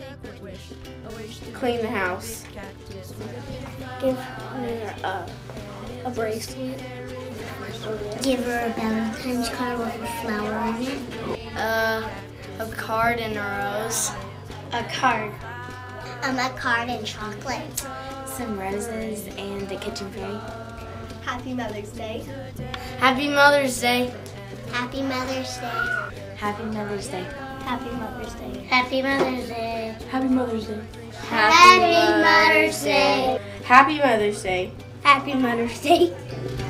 Clean the house. Give her a bracelet. Give her a Valentine's card with a flower in it. A card and a rose. A card. A card and chocolate. Some roses and a kitchen fairy. Happy Mother's Day. Happy Mother's Day. Happy Mother's Day. Happy Mother's Day. Happy Mother's Day. Happy Mother's Day. Happy Mother's Day. Happy Mother's Day. Happy Mother's Day. Happy Mother's Day.